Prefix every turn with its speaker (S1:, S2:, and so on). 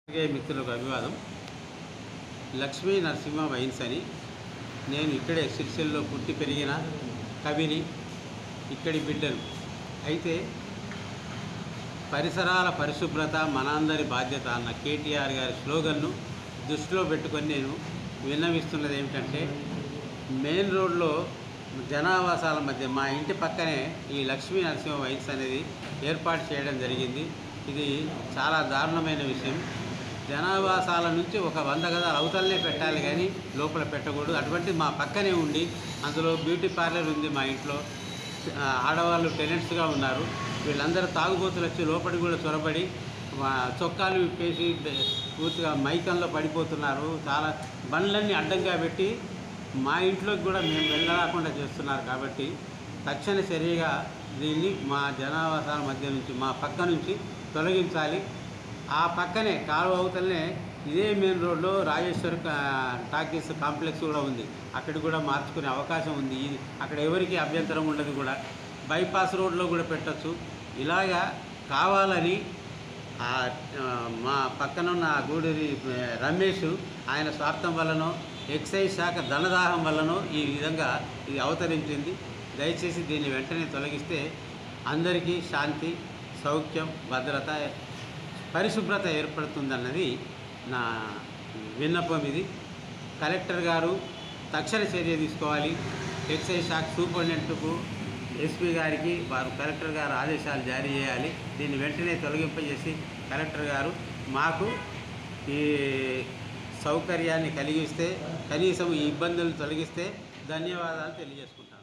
S1: మిత్రులకు అభివాదం. లక్ష్మీ నరసింహ వైన్స్ అని నేను ఇక్కడే సిరిసిల్లలో పుట్టి పెరిగిన కవిని, ఇక్కడి బిడ్డను. అయితే పరిసరాల పరిశుభ్రత మనందరి బాధ్యత అన్న కేటీఆర్ గారి స్లోగన్ను దృష్టిలో పెట్టుకొని నేను విన్నవిస్తున్నది ఏమిటంటే, మెయిన్ రోడ్లో జనావాసాల మధ్య మా ఇంటి పక్కనే ఈ లక్ష్మీ నరసింహ వైన్స్ అనేది ఏర్పాటు చేయడం జరిగింది. ఇది చాలా దారుణమైన విషయం. జనావాసాల నుంచి ఒక 100 గదాల అవతలనే పెట్టాలి కానీ లోపల పెట్టకూడదు. అటువంటి మా పక్కనే ఉండి అందులో బ్యూటీ పార్లర్ ఉంది. మా ఇంట్లో ఆడవాళ్ళు టెనెంట్స్గా ఉన్నారు. వీళ్ళందరూ తాగుబోతులు వచ్చి లోపలికి కూడా చొరబడి చొక్కాలు విప్పేసి పూర్తిగా మైకంలో పడిపోతున్నారు. చాలా బండ్లన్నీ అడ్డంగా పెట్టి మా ఇంట్లోకి కూడా మేము వెళ్ళరాకుండా చేస్తున్నారు. కాబట్టి తక్షణ చర్యగా దీన్ని మా జనావాసాల మధ్య నుంచి మా పక్క నుంచి తొలగించాలి. ఆ పక్కనే కాలువ అవతలనే ఇదే మెయిన్ రోడ్లో రాజేశ్వర్ టాకీస్ కాంప్లెక్స్ కూడా ఉంది. అక్కడికి కూడా మార్చుకునే అవకాశం ఉంది. అక్కడ ఎవరికి అభ్యంతరం ఉండదు. కూడా బైపాస్ రోడ్లో కూడా పెట్టచ్చు. ఇలాగా కావాలని మా పక్కనున్న గూడూరి రమేష్ ఆయన స్వార్థం వల్లనో ఎక్సైజ్ శాఖ ధనదాహం వల్లనో ఈ విధంగా ఇది అవతరించింది. దయచేసి దీన్ని వెంటనే తొలగిస్తే అందరికీ శాంతి, సౌఖ్యం, భద్రత, పరిశుభ్రత ఏర్పడుతుందన్నది నా విన్నపం. ఇది కలెక్టర్ గారు తక్షణ చర్య తీసుకోవాలి. ఎక్సైజ్ శాఖ సూపరింటెండెంట్కు, ఎస్పీ గారికి వారు కలెక్టర్ గారు ఆదేశాలు జారీ చేయాలి. దీన్ని వెంటనే తొలగింపజేసి కలెక్టర్ గారు మాకు ఈ సౌకర్యాన్ని కలిగిస్తే, కనీసం ఈ ఇబ్బందులు తొలగిస్తే ధన్యవాదాలు తెలియజేసుకుంటాను.